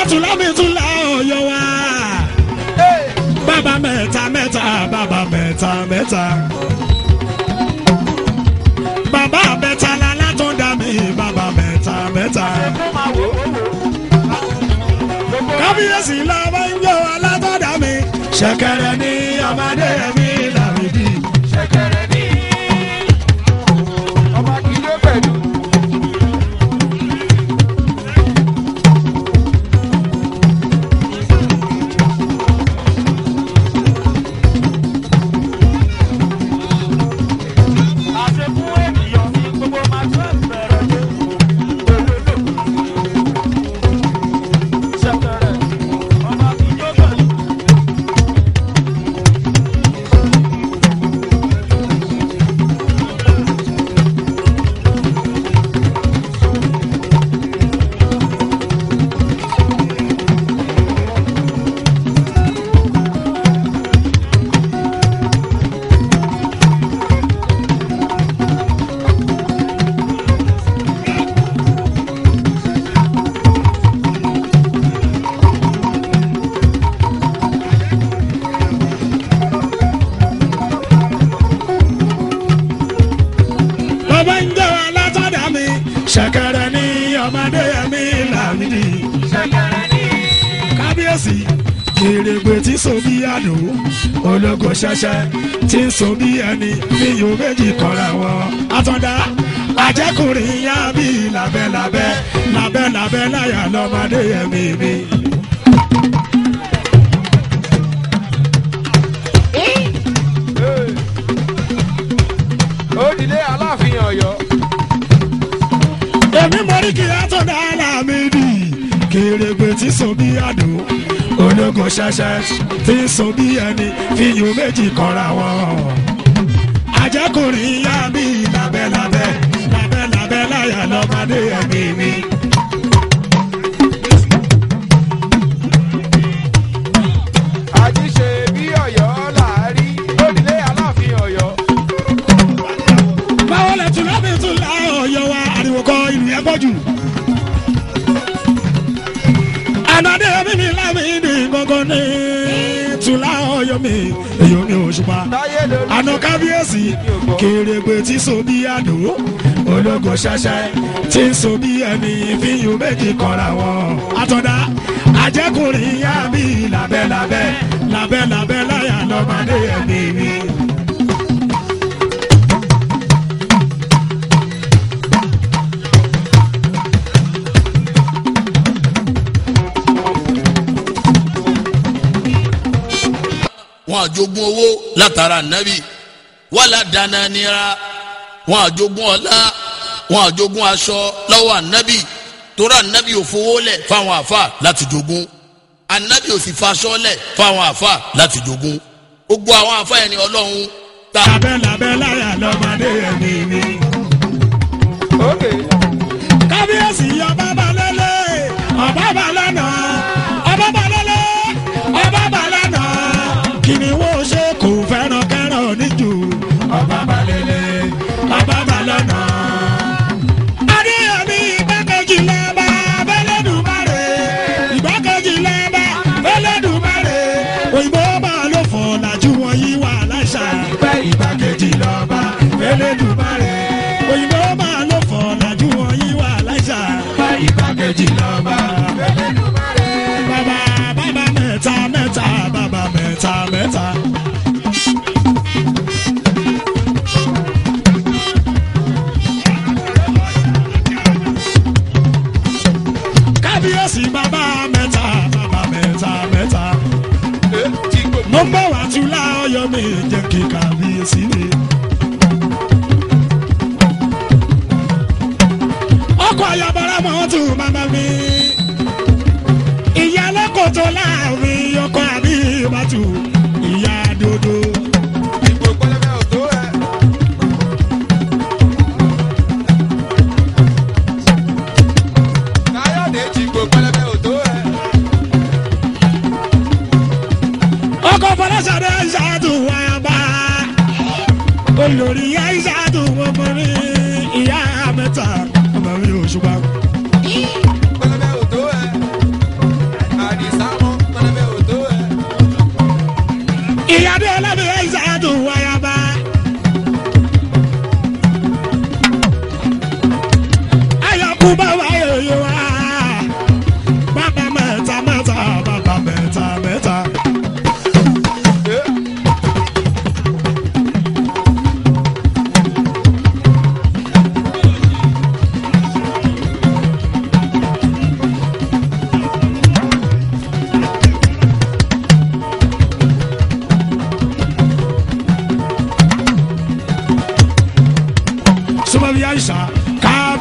tún lámì tún lá ọ̀yọ́ wa. Bàbá mẹ́ta mẹ́ta bàbá mẹ́ta mẹ́ta. Bàbá mẹ́ta lálá tó dá mi bàbá mẹ́ta mẹ́ta. Kábíyèsí lọ́wọ́ ń yọ alátọ́dá mi. Ṣẹ̀kẹ̀rẹ̀ ní ọmọdé mi làmìdí. Ṣẹ̀kẹ̀rẹ̀ ní ọmọ kìlọ̀ pẹ̀lú. Ṣẹ̀kẹ̀rẹ̀ ní ọmọdé mi làmìdí. Ṣẹ̀kẹ̀rẹ̀ ní Kábíyèsí kèrègbè tí so bí àdó ológo ṣẹ̀ṣẹ̀ tí ń so bí ẹni bí yóò méjì kọ́ra wọn. Àtọ̀dá àjẹkùnrin yá bí lábẹ́lábẹ́ lábẹ́lábẹ́ láyà lọ́mọdé mi mi. Òdìlé Aláàfin Ọ̀yọ́. Èmi mọ̀rí kí Àtọ̀dá Lámìdí kèrègbè tí so bí àdó ológo ṣẹ̀ṣẹ̀ tí ń so bí ẹni fi yóò méjì kọ́ra wọn. Àjẹkùnrin yá bí lábẹ́lábẹ́ lábẹ́lábẹ́ láyà lọ́mọdé mi mi. Àjíṣe bí Ọ̀yọ́ làárí. Òdìlé Aláàfin Ọ̀yọ́. Báwo lẹ tún lábẹ́ tún lá Ọ̀yọ́ wa ariwo kọ ìlú yẹn pọ̀ jù. Ànàdé mímí Lámìdí gbọ̀ngàn ní tùlá Ọ̀yọ́ mi èyí omi òṣùpá. Táyé lórí. Àná kábíyèsí kèrègbè tí so bí àdó ológo ṣẹ̀ṣẹ̀ tí ń so bí ẹni fíyùn méjì kọ́ra wọn. Àtọ̀dá àjẹkùnrin yá bí lábẹ́lábẹ́ lábẹ́lábẹ́ láyà lọ́mọdé ẹ̀mí mi. wọn àjogún owó látara nábì wàlá dáná nira wọn àjogún ọlá wọn àjogún aṣọ lọ́wọ́ ànábì torí ànábì ò fowó lẹ̀ fáwọn àfà láti jogún ànábì ò sì faṣọ lẹ̀ fáwọn àfà láti jogún gbogbo àwọn àfà ẹni ọlọ́run ta. lábẹ́lábẹ́ láyà lọ́mọdé ẹ̀mí mi. Òkè. Kábíyèsí ọba balẹ̀lẹ̀ ọba balẹ̀nà ọba balẹ̀lẹ̀ ọba balẹ̀nà kìnìún ṣe kò fẹ́ràn kẹ́ràn oníjù ọba balẹ̀lẹ̀ ọba balẹ̀nà. Adéyẹmí ìgbákejì lọ́ba Bẹ́lẹ́dùmarè ìgbákejì lọ́ba Bẹ́lẹ́dùmarè òyìnbó máa ló fọ̀ làjú wọn yí wà láṣà ìgbákejì lọ́ba Bẹ́lẹ́dùmarè òyìnbó máa ló fọ̀ làjú wọn yí wà láṣà ìgbákejì lọ́ba Bẹ́lẹ́dùmarè. Bàbá bàbá mẹ́ta mẹ́ta bàbá mẹ́ta mẹ́ta. Kábíyèsí bàbá mẹ́ta bàbá mẹ́ta mẹ́ta. Mo ń bọ̀ wá Tùlá Ọ̀yọ́ mi jẹ́ kí kábíyèsí mi. Ọkọ̀ ayọ̀bọ̀rọ̀ mọ̀ tún màmá mi. Ìyá lẹ́kọ̀ọ́ tó láàrin ọkọ̀ àbí ìbátú ìyá dodo. Ìgbò pẹlẹbẹ ò tó ẹ. Káyọ̀dé ti gbò pẹlẹbẹ ò tó ẹ. Ọkọ̀ Fọláṣadé Aishatu wá bá. Olórí Aishatu ọmọrin ìyá mẹ́ta ọmọ mi Òṣùpá. Pẹlẹbẹ ò tó ẹ.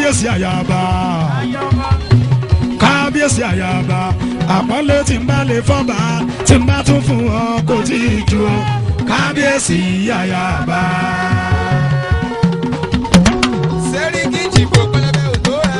kábíyèsí àyàbá kábíyèsí àyàbá àpọ́nlé tí ń bá lè fọ́ba tí ń bá tún fún ọ kò tí ì ju ọ kábíyèsí àyàbá. Sẹ́ríkì jìbò pẹlẹbẹ òtó ẹ.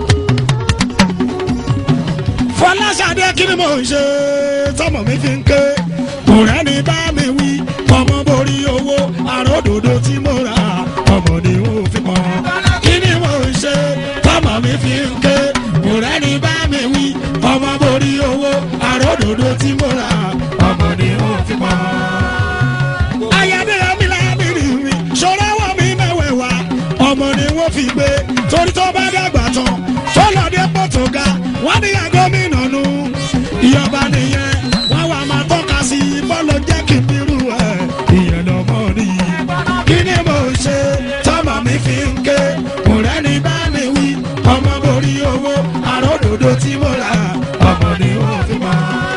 Fọláṣadé kí ni mò ń ṣe tọmọ mi fi ń ké ọ̀rẹ́ ni bá mi wí ọmọ borí owó àròdòdó tí mo rà ọmọ ni ó fi pọ̀ kí ni mò ń ṣe tọmọ mi fi ń ké ọ̀rẹ́ ni bá mi wí ọmọ borí owó àròdòdó tí mo rà ọmọ ni ó fi pọ̀. ayáde mi lábìrì mi ṣọlá wọ mi mẹ́wẹ̀ẹ̀wá ọmọ ni wọ́n fi gbé torí tó bá dàgbà tán tó lọ dé pọ̀ tó ga wọ́n ní gómìnà nù ìyọba nìyẹn wọ́n wà máa tọ́ka sí bọ́ọ̀lù jẹ́ kí n bírú ẹ̀ ìyẹn lọ́mọ nìyí. kí ni mo ṣe tọ́mọ mi fi ń ké ọ̀rẹ́ ni bá mi wí ọmọ borí owó àròdòdó tí mo rà ọmọ ni ó fi mọ́.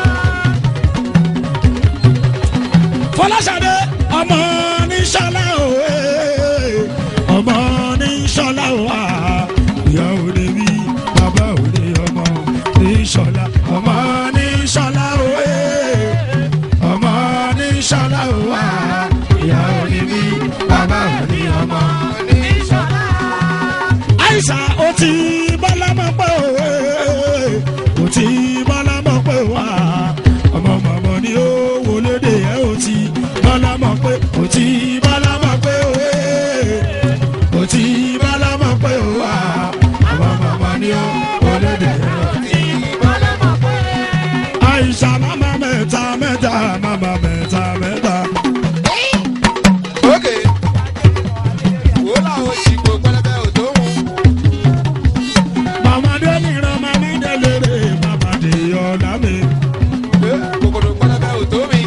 Fọláṣadé ọmọ ní sọlá òwe ọmọ ní sọlá òwà ìyá òde wí bàbá òde ọmọ ní sọlá ọmọ ní sọlá òwe ọmọ ní sọlá òwà ìyá òde wí bàbá òde ọmọ ní sọlá. àìsà ó ti bọ́lá mọ́ pé òwe ó ti bọ́lá mọ́ pé wà ọmọ mọ̀mọ́ ni ó wọlédè ẹ̀ ó ti bọ́lá mọ́ pé ó ti bọ́lá mọ́ pé òwe ó ti bọ́lá mọ́ pé wà ọmọ mọ̀mọ́ ni ó wọlédè ẹ̀ ó ti bọ́lá mọ́ pé. àìsà mama mẹ́ta mẹ́ta mama mẹ́ta mẹ́ta. Ókè. Wò láwọn jìbò pẹlẹbẹ òtó wù. mama dé nìran mama dé lérè mama dé ọ̀la mi. Kòkòrò pẹlẹbẹ òtó mi.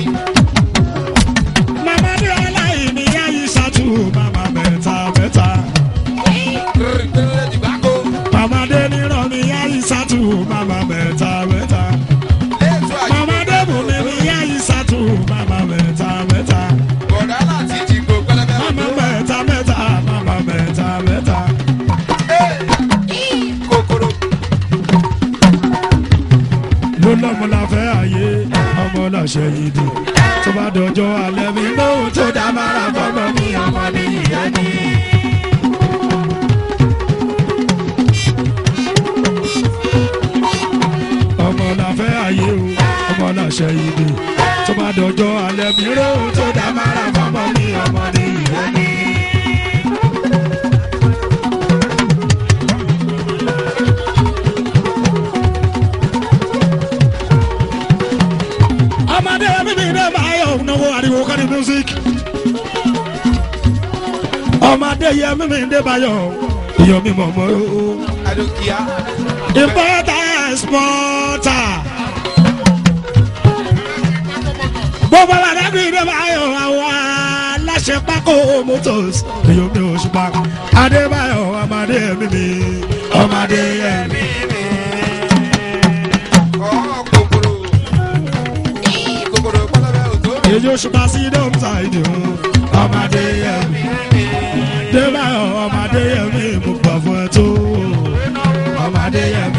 mama dé ọ̀la ìní àyíṣà tù mama mẹ́ta mẹ́ta. Tẹ́lẹ̀ dìgbàkó. mama dé nìran ní àyíṣà tù mama mẹ́ta mẹ́ta. Léètò àjùmọ̀. mama dé bùnmi ní àyíṣà tù mama mẹ́ta mẹ́ta. Bọ̀dá láti jìbò pẹlẹbẹ mama òtó. mẹ́ta mẹ́ta mama mẹ́ta mẹ́ta. Kòkòrò. ló lọ́mọ la fẹ́ àyè ọmọ lọ́sẹ̀ yìí dùn tó bá dọjọ́ alẹ́ mi lóhun tó dá mara fọmọ mi ọmọ ní ìyá ni. ọmọ la fẹ́ àyè o ọmọ lọ́sẹ̀ yìí dùn tó bá dọjọ́ alẹ́ mi lóhun tó dá mara fọmọ mi ọmọ ní ìyá ni. ọmọdé mímí dé báyọ̀ náwó ariwo kárí music. ọmọdé yẹ mímí dé báyọ̀ iyọ̀ mi mọ̀ mọ́ o. Adókìá. importer exporter. gbogbo àdàbí dé báyọ̀ àwọn aláṣẹ pákó motors iyọ̀ mi ò ṣùpá. adébáyọ̀ ọmọdé mímí ọmọdé yẹ mímí. Kòkòrò. Kòkòrò pẹlẹbẹ òtó mi. èyí ó ṣùpá sí dọ́mùtà ìdí o ọmọdé yẹ mí. débáyọ̀ ọmọdé yẹ mí mo gbà fún ẹ tó ọmọdé yẹ mí.